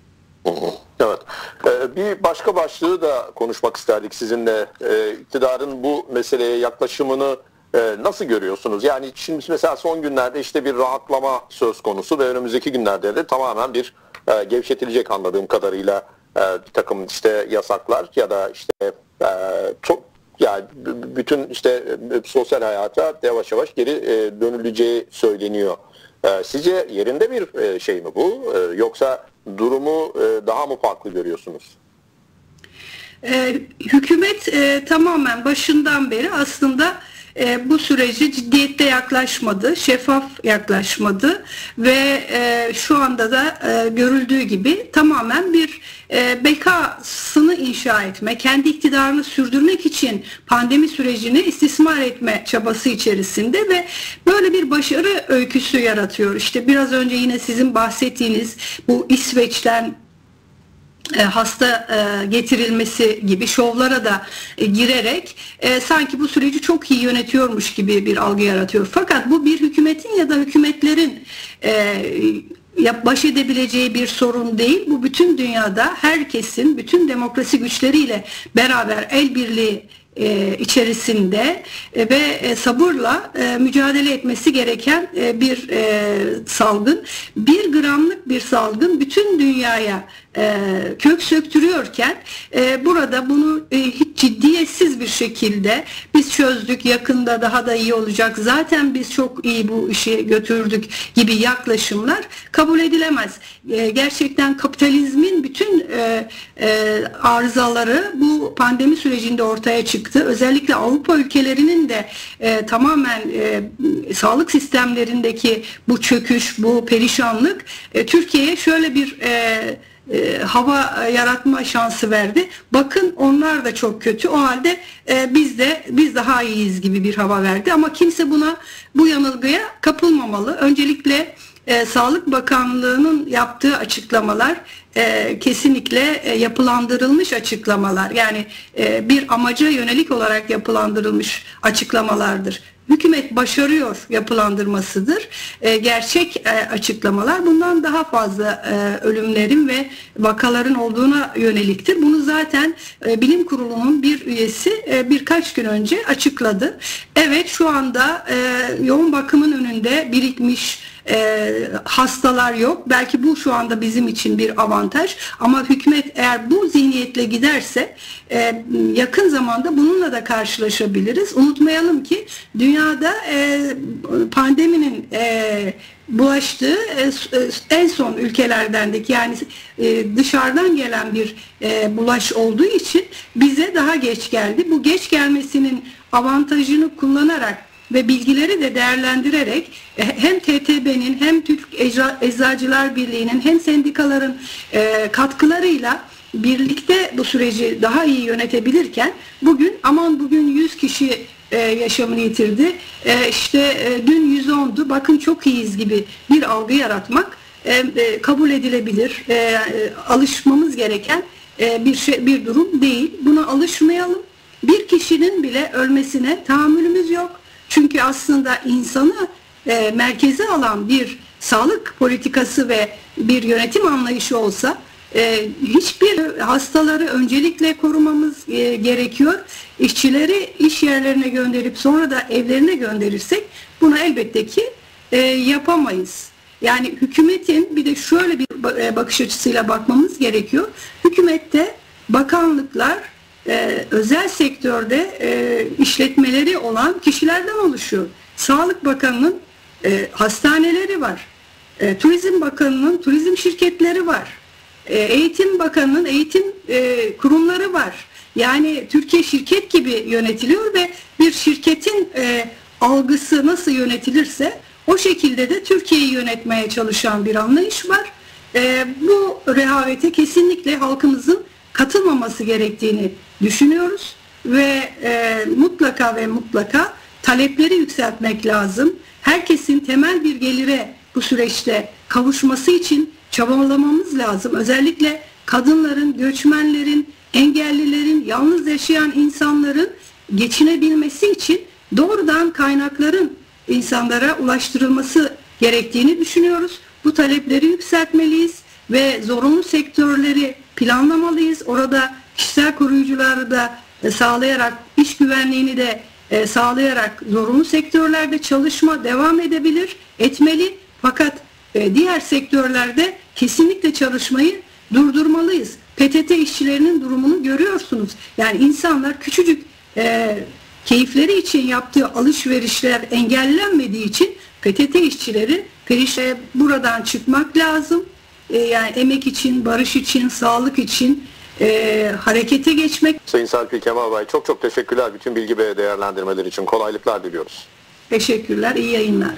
Speaker 1: Evet. Ee, bir başka başlığı da konuşmak isterdik sizinle. Ee, iktidarın bu meseleye yaklaşımını e, nasıl görüyorsunuz? Yani şimdi mesela son günlerde işte bir rahatlama söz konusu ve önümüzdeki günlerde de tamamen bir e, gevşetilecek anladığım kadarıyla e, bir takım işte yasaklar ya da işte e, çok Yani bütün işte sosyal hayata yavaş yavaş geri dönüleceği söyleniyor. Sizce yerinde bir şey mi bu? Yoksa durumu daha mı farklı görüyorsunuz?
Speaker 2: Ee, hükümet e, tamamen başından beri aslında e, bu süreci ciddiyette yaklaşmadı, şeffaf yaklaşmadı ve e, şu anda da e, görüldüğü gibi tamamen bir e, bekasını inşa etme, kendi iktidarını sürdürmek için pandemi sürecini istismar etme çabası içerisinde ve böyle bir başarı öyküsü yaratıyor. İşte biraz önce yine sizin bahsettiğiniz bu İsveç'ten hasta getirilmesi gibi şovlara da girerek sanki bu süreci çok iyi yönetiyormuş gibi bir algı yaratıyor. Fakat bu bir hükümetin ya da hükümetlerin baş edebileceği bir sorun değil. Bu bütün dünyada herkesin, bütün demokrasi güçleriyle beraber el birliği içerisinde ve sabırla mücadele etmesi gereken bir salgın. Bir gramlık bir salgın bütün dünyaya kök söktürüyorken burada bunu hiç ciddiyetsiz bir şekilde biz çözdük, yakında daha da iyi olacak, zaten biz çok iyi bu işi götürdük gibi yaklaşımlar kabul edilemez. Gerçekten kapitalizmin bütün arızaları bu pandemi sürecinde ortaya çıktı. Özellikle Avrupa ülkelerinin de tamamen sağlık sistemlerindeki bu çöküş, bu perişanlık Türkiye'ye şöyle bir E, hava yaratma şansı verdi. Bakın onlar da çok kötü. O halde e, biz de biz daha iyiyiz gibi bir hava verdi. Ama kimse buna bu yanılgıya kapılmamalı. Öncelikle e, Sağlık Bakanlığı'nın yaptığı açıklamalar e, kesinlikle e, yapılandırılmış açıklamalar. Yani e, bir amaca yönelik olarak yapılandırılmış açıklamalardır. Hükümet başarıyor yapılandırmasıdır. E, gerçek e, açıklamalar bundan daha fazla e, ölümlerin ve vakaların olduğuna yöneliktir. Bunu zaten e, Bilim Kurulu'nun bir üyesi e, birkaç gün önce açıkladı. Evet, şu anda e, yoğun bakımın önünde birikmiş e, hastalar yok. Belki bu şu anda bizim için bir avantaj. Ama hükümet eğer bu zihniyetle giderse e, yakın zamanda bununla da karşılaşabiliriz. Unutmayalım ki dünyada e, pandeminin e, bulaştığı e, en son ülkelerdendeki, yani e, dışarıdan gelen bir e, bulaş olduğu için bize daha geç geldi. Bu geç gelmesinin avantajını kullanarak ve bilgileri de değerlendirerek hem T T B'nin hem Türk Eczacılar Birliği'nin hem sendikaların e, katkılarıyla birlikte bu süreci daha iyi yönetebilirken bugün aman bugün yüz kişi e, yaşamını yitirdi, e, işte e, dün yüz ondu, bakın çok iyiyiz gibi bir algı yaratmak e, e, kabul edilebilir, e, e, alışmamız gereken e, bir şey, bir durum değil. Buna alışmayalım. Bir kişinin bile ölmesine tahammülümüz yok. Çünkü aslında insanı e, merkeze alan bir sağlık politikası ve bir yönetim anlayışı olsa e, hiçbir hastaları öncelikle korumamız e, gerekiyor. İşçileri iş yerlerine gönderip sonra da evlerine gönderirsek bunu elbette ki e, yapamayız. Yani hükümetin bir de şöyle bir bakış açısıyla bakmamız gerekiyor. Hükümette bakanlıklar Ee, özel sektörde e, işletmeleri olan kişilerden oluşuyor. Sağlık Bakanı'nın e, hastaneleri var. E, Turizm Bakanı'nın turizm şirketleri var. E, Eğitim Bakanı'nın eğitim e, kurumları var. Yani Türkiye şirket gibi yönetiliyor ve bir şirketin e, algısı nasıl yönetilirse o şekilde de Türkiye'yi yönetmeye çalışan bir anlayış var. E, bu rehavete kesinlikle halkımızın katılmaması gerektiğini düşünüyoruz ve e, mutlaka ve mutlaka talepleri yükseltmek lazım. Herkesin temel bir gelire bu süreçte kavuşması için çabalamamız lazım. Özellikle kadınların, göçmenlerin, engellilerin, yalnız yaşayan insanların geçinebilmesi için doğrudan kaynakların insanlara ulaştırılması gerektiğini düşünüyoruz. Bu talepleri yükseltmeliyiz ve zorunlu sektörleri planlamalıyız. Orada kişisel koruyucuları da e, sağlayarak, iş güvenliğini de e, sağlayarak zorunlu sektörlerde çalışma devam edebilir, etmeli. Fakat e, diğer sektörlerde kesinlikle çalışmayı durdurmalıyız. P T T işçilerinin durumunu görüyorsunuz. Yani insanlar küçücük e, keyifleri için yaptığı alışverişler engellenmediği için P T T işçileri perişe buradan çıkmak lazım. E, yani emek için, barış için, sağlık için e, harekete geçmek.
Speaker 1: Sayın Serpil Kemal Bay, çok çok teşekkürler bütün bilgi ve değerlendirmeler için. Kolaylıklar diliyoruz.
Speaker 2: Teşekkürler, iyi yayınlar.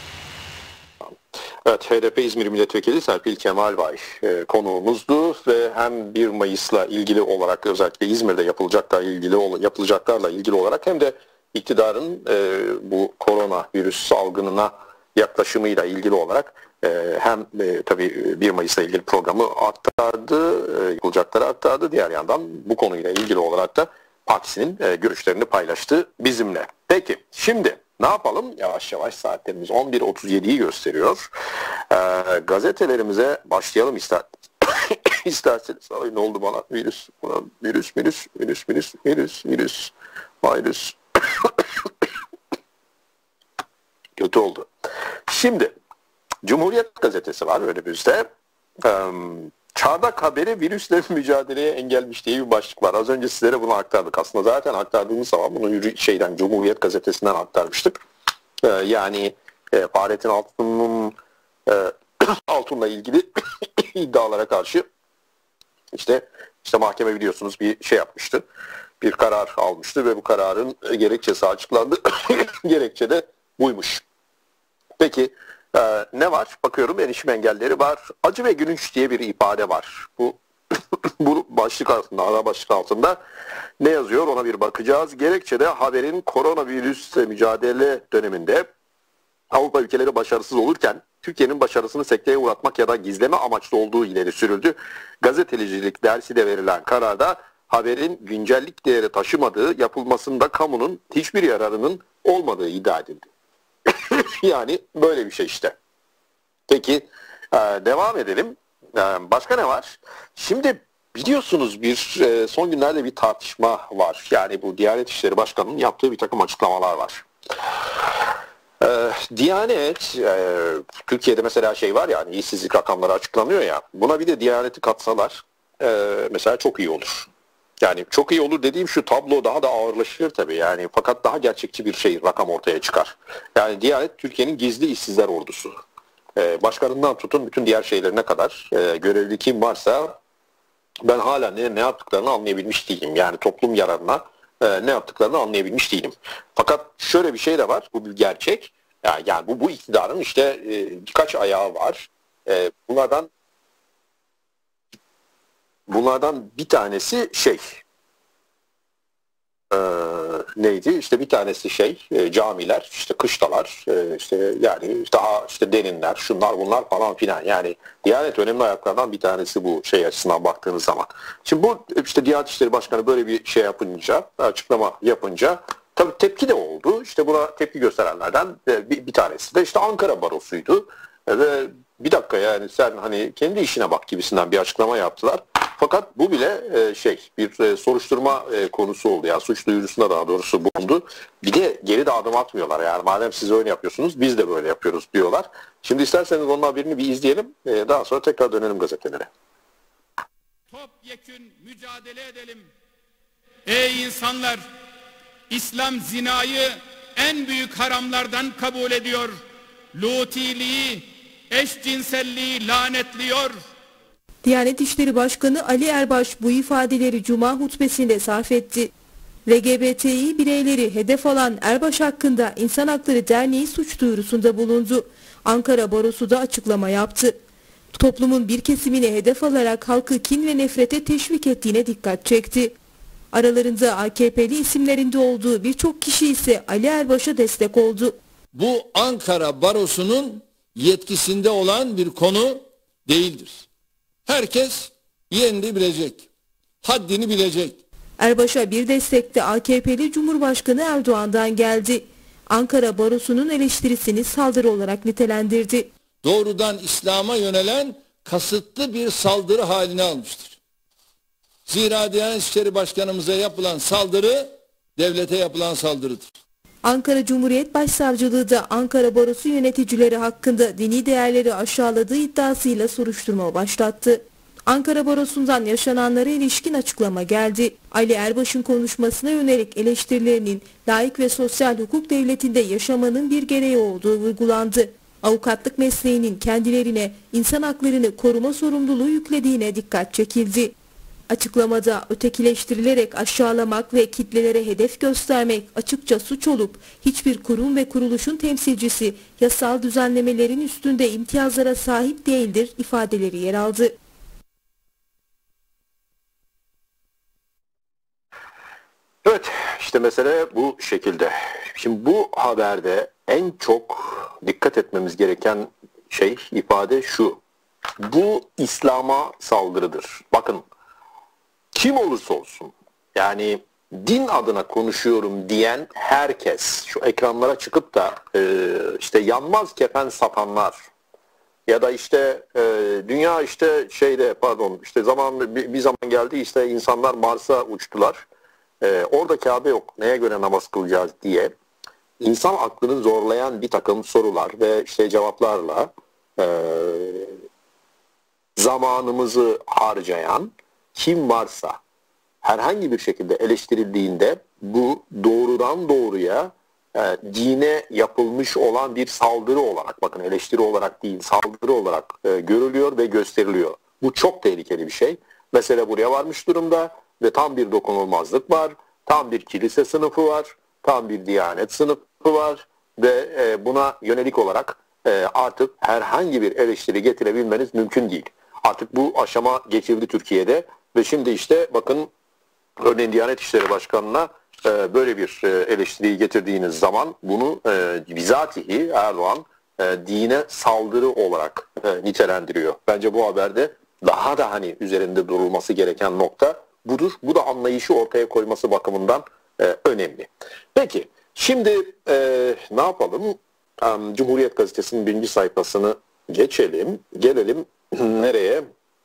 Speaker 1: Evet, H D P İzmir Milletvekili Serpil Kemal Bay e, konuğumuzdu ve hem bir Mayıs'la ilgili olarak, özellikle İzmir'de yapılacaklar ilgili yapılacaklarla ilgili olarak, hem de iktidarın e, bu koronavirüs salgınına yaklaşımıyla ilgili olarak e, hem e, tabii bir Mayıs'la ilgili programı aktardı, e, yapılacakları aktardı. Diğer yandan bu konuyla ilgili olarak da partisinin e, görüşlerini paylaştı bizimle. Peki, şimdi ne yapalım? Yavaş yavaş saatlerimiz on bir otuz yediyi gösteriyor. Ee, gazetelerimize başlayalım ister isterseniz. Ay, ne oldu bana? Virüs, virüs, virüs, virüs, virüs, virüs, virüs, virüs. Kötü oldu. Şimdi, Cumhuriyet Gazetesi var önümüzde. Ee, Çardak haberi virüsle mücadeleye engelmiş diye bir başlık var. Az önce sizlere bunu aktardık. Aslında zaten aktardığımız zaman bunu şeyden, Cumhuriyet Gazetesi'nden aktarmıştık. Ee, yani e, Fahrettin Altun'un e, Altun'la ilgili iddialara karşı işte işte mahkeme biliyorsunuz bir şey yapmıştı. Bir karar almıştı ve bu kararın gerekçesi açıklandı. Gerekçe de buymuş. Peki Ee, ne var? Bakıyorum, erişim engelleri var. Acı ve gülünç diye bir ifade var. Bu bu başlık altında, ana başlık altında ne yazıyor ona bir bakacağız. Gerekçede haberin koronavirüsle mücadele döneminde Avrupa ülkeleri başarısız olurken Türkiye'nin başarısını sekteye uğratmak ya da gizleme amaçlı olduğu ileri sürüldü. Gazetecilik dersi de verilen kararda haberin güncellik değeri taşımadığı, yapılmasında kamunun hiçbir yararının olmadığı iddia edildi. Yani böyle bir şey işte. Peki e, devam edelim. E, başka ne var? Şimdi biliyorsunuz bir e, son günlerde bir tartışma var. Yani bu Diyanet İşleri Başkanı'nın yaptığı bir takım açıklamalar var. E, Diyanet, e, Türkiye'de mesela şey var ya, hani işsizlik rakamları açıklanıyor ya. Buna bir de Diyanet'i katsalar e, mesela çok iyi olur. Yani çok iyi olur dediğim şu, tablo daha da ağırlaşır tabii yani, fakat daha gerçekçi bir şey, rakam ortaya çıkar. Yani Diyanet Türkiye'nin gizli işsizler ordusu. Ee, başkanından tutun bütün diğer şeylerine kadar e, görevli kim varsa ben hala ne, ne yaptıklarını anlayabilmiş değilim. Yani toplum yararına e, ne yaptıklarını anlayabilmiş değilim. Fakat şöyle bir şey de var, bu bir gerçek. Yani, yani bu, bu iktidarın işte e, birkaç ayağı var. E, bunlardan Bunlardan bir tanesi şey, e, neydi? İşte bir tanesi şey, e, camiler, işte kışlalar, e, işte yani daha işte deninler, şunlar bunlar falan filan. Yani Diyanet önemli ayaklardan bir tanesi bu şey açısından baktığınız zaman. Şimdi bu işte Diyanet İşleri Başkanı böyle bir şey yapınca, açıklama yapınca tabii tepki de oldu. İşte buna tepki gösterenlerden bir, bir tanesi de işte Ankara Barosu'ydu. Ve bir dakika, yani sen hani kendi işine bak gibisinden bir açıklama yaptılar. Fakat bu bile e, şey bir e, soruşturma e, konusu oldu. Yani suç duyurusunda daha doğrusu bulundu. Bir de geri de adım atmıyorlar. Yani madem siz öyle yapıyorsunuz biz de böyle yapıyoruz diyorlar. Şimdi isterseniz onun haberini bir izleyelim. E, daha sonra tekrar dönelim gazetelere.
Speaker 3: Topyekün mücadele edelim. Ey insanlar! İslam zinayı en büyük haramlardan kabul ediyor. Lutiliği, eşcinselliği lanetliyor.
Speaker 4: Diyanet İşleri Başkanı Ali Erbaş bu ifadeleri Cuma hutbesinde sarf etti. L G B T İ bireyleri hedef alan Erbaş hakkında İnsan Hakları Derneği suç duyurusunda bulundu. Ankara Barosu da açıklama yaptı. Toplumun bir kesimini hedef alarak halkı kin ve nefrete teşvik ettiğine dikkat çekti. Aralarında A K P'li isimlerinde olduğu birçok kişi ise Ali Erbaş'a destek oldu.
Speaker 5: Bu Ankara Barosu'nun yetkisinde olan bir konu değildir. Herkes yerini bilecek, haddini bilecek.
Speaker 4: Erbaş'a bir destek de A K P'li Cumhurbaşkanı Erdoğan'dan geldi. Ankara Barosu'nun eleştirisini saldırı olarak nitelendirdi.
Speaker 5: Doğrudan İslam'a yönelen kasıtlı bir saldırı haline almıştır. Zira Diyanet İşleri Başkanımıza yapılan saldırı devlete yapılan saldırıdır.
Speaker 4: Ankara Cumhuriyet Başsavcılığı da Ankara Barosu yöneticileri hakkında dini değerleri aşağıladığı iddiasıyla soruşturma başlattı. Ankara Barosu'ndan yaşananlara ilişkin açıklama geldi. Ali Erbaş'ın konuşmasına yönelik eleştirilerinin laik ve sosyal hukuk devletinde yaşamanın bir gereği olduğu vurgulandı. Avukatlık mesleğinin kendilerine insan haklarını koruma sorumluluğu yüklediğine dikkat çekildi. Açıklamada ötekileştirilerek aşağılamak ve kitlelere hedef göstermek açıkça suç olup hiçbir kurum ve kuruluşun temsilcisi yasal düzenlemelerin üstünde imtiyazlara sahip değildir ifadeleri yer aldı.
Speaker 1: Evet, işte mesele bu şekilde. Şimdi bu haberde en çok dikkat etmemiz gereken şey, ifade şu: bu İslam'a saldırıdır. Bakın, kim olursa olsun, yani din adına konuşuyorum diyen herkes, şu ekranlara çıkıp da e, işte yanmaz kefen satanlar ya da işte e, dünya işte şeyde pardon işte zaman bir, bir zaman geldi işte insanlar Mars'a uçtular. E, orada Kabe yok, neye göre namaz kılacağız diye insan aklını zorlayan bir takım sorular ve işte cevaplarla e, zamanımızı harcayan kim varsa herhangi bir şekilde eleştirildiğinde bu doğrudan doğruya e, dine yapılmış olan bir saldırı olarak, bakın eleştiri olarak değil saldırı olarak e, görülüyor ve gösteriliyor. Bu çok tehlikeli bir şey. Mesele buraya varmış durumda ve tam bir dokunulmazlık var, tam bir kilise sınıfı var, tam bir diyanet sınıfı var ve e, buna yönelik olarak e, artık herhangi bir eleştiri getirebilmeniz mümkün değil. Artık bu aşama geçildi Türkiye'de ve şimdi işte bakın örneğin Diyanet İşleri Başkanı'na e, böyle bir e, eleştiriyi getirdiğiniz zaman bunu e, bizatihi Erdoğan e, dine saldırı olarak e, nitelendiriyor. Bence bu haberde daha da hani üzerinde durulması gereken nokta budur. Bu da anlayışı ortaya koyması bakımından e, önemli. Peki şimdi e, ne yapalım? Um, Cumhuriyet Gazetesi'nin birinci sayfasını geçelim. Gelelim nereye?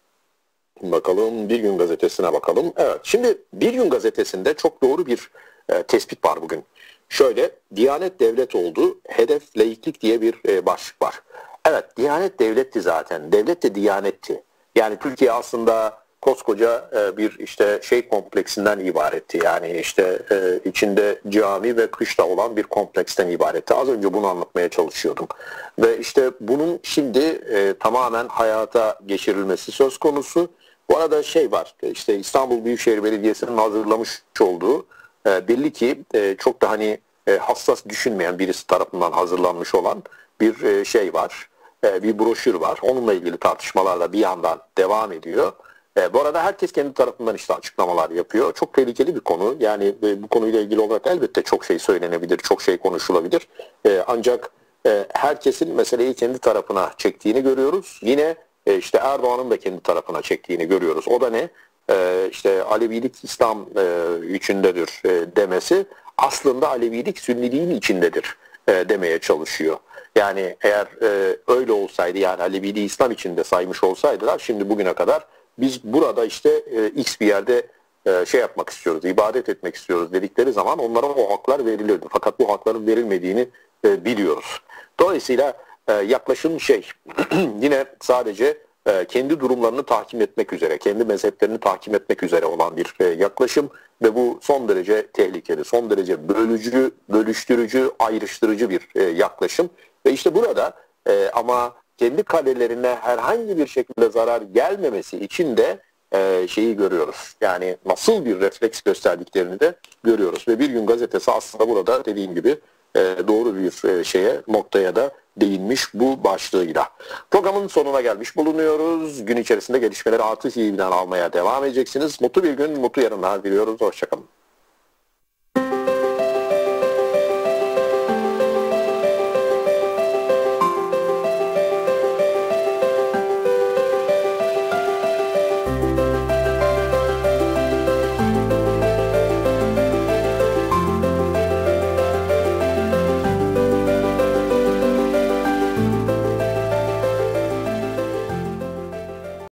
Speaker 1: Bakalım, Bir Gün Gazetesi'ne bakalım. Evet, şimdi Bir Gün Gazetesi'nde çok doğru bir e, tespit var bugün. Şöyle, Diyanet devlet oldu, hedef laiklik diye bir e, başlık var. Evet, Diyanet devletti zaten, devlet de diyanetti. Yani Türkiye aslında koskoca e, bir işte şey kompleksinden ibaretti. Yani işte e, içinde cami ve kışla olan bir kompleksten ibaretti. Az önce bunu anlatmaya çalışıyordum. Ve işte bunun şimdi e, tamamen hayata geçirilmesi söz konusu. Bu arada şey var, işte İstanbul Büyükşehir Belediyesi'nin hazırlamış olduğu e, belli ki e, çok da hani e, hassas düşünmeyen birisi tarafından hazırlanmış olan bir e, şey var, e, bir broşür var. Onunla ilgili tartışmalar da bir yandan devam ediyor. E, bu arada herkes kendi tarafından işte açıklamalar yapıyor. Çok tehlikeli bir konu. Yani e, bu konuyla ilgili olarak elbette çok şey söylenebilir, çok şey konuşulabilir. E, ancak e, herkesin meseleyi kendi tarafına çektiğini görüyoruz. Yine e, işte Erdoğan'ın da kendi tarafına çektiğini görüyoruz. O da ne? E, işte Alevilik İslam e, içindedir e, demesi aslında Alevilik Sünniliğin içindedir e, demeye çalışıyor. Yani eğer e, öyle olsaydı, yani Aleviliği İslam içinde saymış olsaydılar şimdi bugüne kadar biz burada işte e, X bir yerde e, şey yapmak istiyoruz, ibadet etmek istiyoruz dedikleri zaman onlara o haklar verilirdi. Fakat bu hakların verilmediğini e, biliyoruz. Dolayısıyla e, yaklaşım şey yine sadece e, kendi durumlarını tahkim etmek üzere, kendi mezheplerini tahkim etmek üzere olan bir e, yaklaşım ve bu son derece tehlikeli, son derece bölücü, bölüştürücü, ayrıştırıcı bir e, yaklaşım. Ve işte burada e, ama kendi kalelerine herhangi bir şekilde zarar gelmemesi için de e, şeyi görüyoruz. Yani nasıl bir refleks gösterdiklerini de görüyoruz. Ve Bir Gün Gazetesi aslında burada dediğim gibi e, doğru bir e, şeye, noktaya da değinmiş bu başlığıyla. Programın sonuna gelmiş bulunuyoruz. Gün içerisinde gelişmeleri Artı T V'den almaya devam edeceksiniz. Mutlu bir gün, mutlu yarınlar diliyoruz. Hoşçakalın.